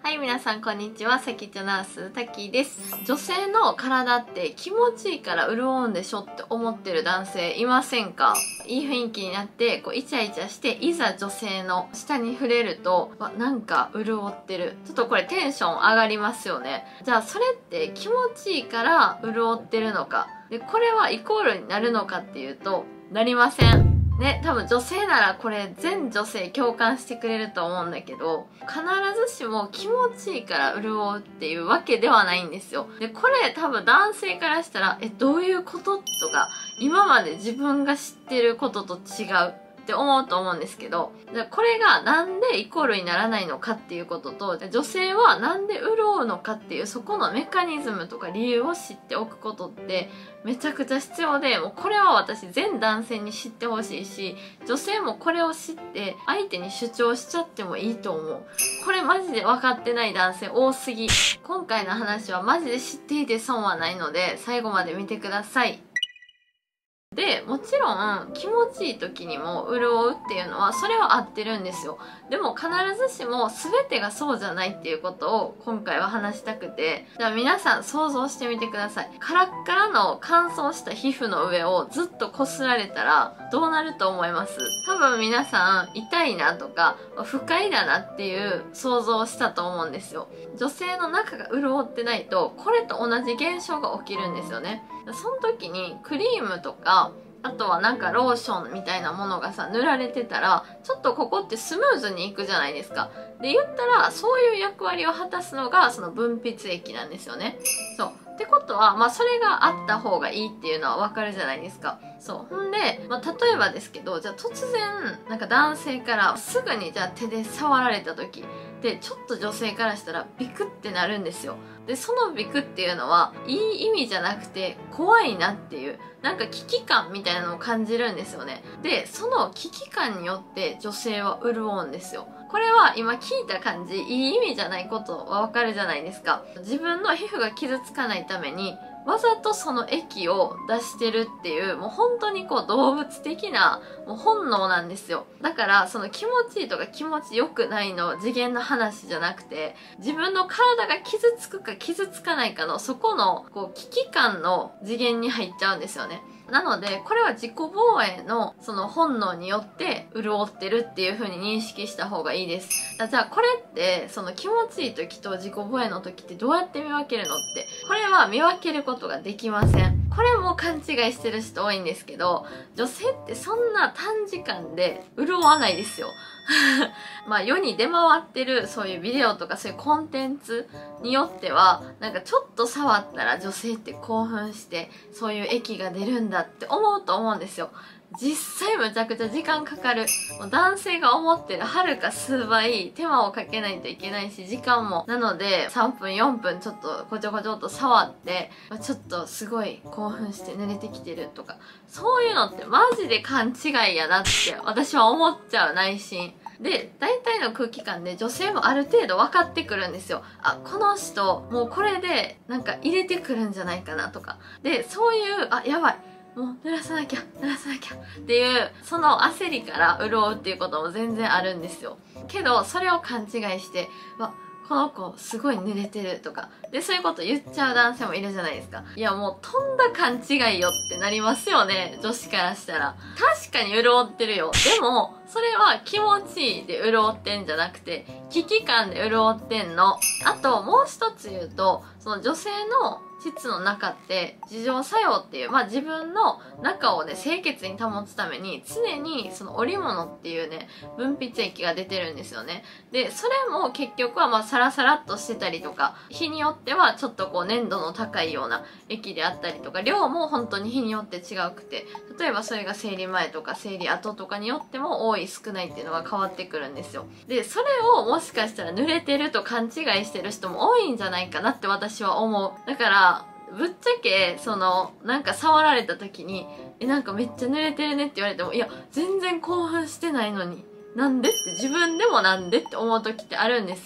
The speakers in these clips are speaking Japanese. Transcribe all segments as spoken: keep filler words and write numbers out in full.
はい、皆さんこんにちは。さきちゃナースタッキーです。女性の体って気持ちいいから潤うんでしょって思ってる男性いませんか？いい雰囲気になってこうイチャイチャして、いざ女性の下に触れるとわなんか潤ってる。ちょっとこれテンション上がりますよね。じゃあそれって気持ちいいから潤ってるのか、でこれはイコールになるのかっていうと、なりません。ね、多分女性ならこれ全女性共感してくれると思うんだけど、必ずしも気持ちいいから潤うっていうわけではないんですよ。で、これ多分男性からしたら、え、どういうこととか、今まで自分が知ってることと違うって思うと思うんですけど、これがなんでイコールにならないのかっていうことと、女性はなんで潤うのかっていうそこのメカニズムとか理由を知っておくことってめちゃくちゃ必要で、もうこれは私全男性に知ってほしいし、女性もこれを知って相手に主張しちゃってもいいと思う。これマジで分かってない男性多すぎ。今回の話はマジで知っていて損はないので最後まで見てください。で、もちろん気持ちいい時にも潤うっていうのはそれは合ってるんですよ。でも必ずしも全てがそうじゃないっていうことを今回は話したくて、じゃあ皆さん想像してみてください。カラッカラの乾燥した皮膚の上をずっとこすられたらどうなると思います？多分皆さん痛いなとか不快だなっていう想像をしたと思うんですよ。女性の中が潤ってないとこれと同じ現象が起きるんですよね。その時にクリームとかあとはなんかローションみたいなものがさ塗られてたら、ちょっとここってスムーズにいくじゃないですか。で言ったらそういう役割を果たすのがその分泌液なんですよね。そうってことは、まあそれがあった方がいいっていうのはわかるじゃないですか。そうほんで、まあ、例えばですけど、じゃあ突然なんか男性からすぐにじゃあ手で触られた時で、ちょっと女性からしたらビクってなるんですよ。でそのビクっていうのはいい意味じゃなくて怖いなっていう、なんか危機感みたいなのを感じるんですよね。でその危機感によって女性は潤うんですよ。これは今聞いた感じいい意味じゃないことはわかるじゃないですか。自分の皮膚が傷つかないためにわざとその液を出してるっていう、もう本当にこう動物的なもう本能なんですよ。だからその気持ちいいとか気持ちよくないの次元の話じゃなくて、自分の体が傷つくか傷つかないかのそこのこう危機感の次元に入っちゃうんですよね。なのでこれは自己防衛のその本能によって潤ってるっていう風に認識した方がいいです。じゃあこれってその気持ちいい時と自己防衛の時ってどうやって見分けるのって、これは見分けることができません。これも勘違いしてる人多いんですけど、女性ってそんな短時間で潤わないですよ。まあ世に出回ってるそういうビデオとかそういうコンテンツによっては、なんかちょっと触ったら女性って興奮してそういう液が出るんだって思うと思うんですよ。実際むちゃくちゃ時間かかる。もう男性が思ってるはるか数倍手間をかけないといけないし、時間も。なのでさんぷんよんぷんちょっとこちょこちょっと触ってちょっとすごい興奮して濡れてきてるとか、そういうのってマジで勘違いやなって私は思っちゃう、内心で。大体の空気感で女性もある程度分かってくるんですよ。あ、この人もうこれでなんか入れてくるんじゃないかなとかで、そういうあやばいもう濡らさなきゃ濡らさなきゃっていうその焦りから潤うっていうことも全然あるんですよ。けどそれを勘違いしてわこの子すごい濡れてるとかで、そういうこと言っちゃう男性もいるじゃないですか。いやもうとんだ勘違いよってなりますよね、女子からしたら。確かに潤ってるよ。でもそれは気持ちいいで潤ってんじゃなくて危機感で潤ってんの。あともう一つ言うと、その女性の膣の中って自浄作用っていう、まあ自分の中をね清潔に保つために常にその織物っていうね分泌液が出てるんですよね。でそれも結局はまあサラサラっとしてたりとか、日によってはちょっとこう粘度の高いような液であったりとか、量も本当に日によって違くて、例えばそれが生理前とか生理後とかによっても多い少ないっていうのが変わってくるんですよ。でそれをもしかしたら濡れてると勘違いしてる人も多いんじゃないかなって私は思う。だからぶっちゃけそのなんか触られた時にえなんかめっちゃ濡れてるねって言われても、いや全然興奮してないのになんでって自分でもなんでって思う時ってあるんですよ。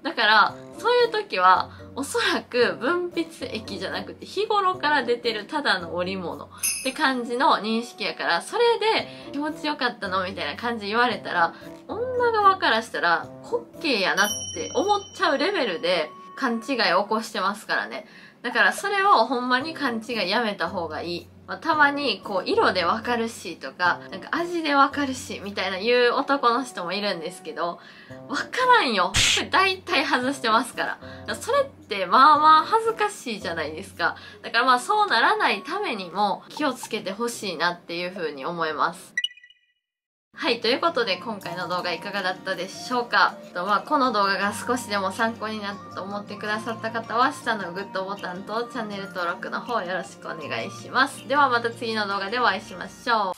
だからそういう時はおそらく分泌液じゃなくて日頃から出てるただの織物って感じの認識やから、それで気持ちよかったのみたいな感じ言われたら、女側からしたら滑稽やなって思っちゃうレベルで勘違いを起こしてますからね。だからそれをほんまに勘違いやめた方がいい。まあ、たまにこう色でわかるしとか、なんか味でわかるしみたいな言う男の人もいるんですけど、わからんよ。これ大体外してますから。それってまあまあ恥ずかしいじゃないですか。だからまあそうならないためにも気をつけてほしいなっていう風に思います。はい、ということで今回の動画いかがだったでしょうか。と、まあ、この動画が少しでも参考になったと思ってくださった方は下のグッドボタンとチャンネル登録の方よろしくお願いします。ではまた次の動画でお会いしましょう。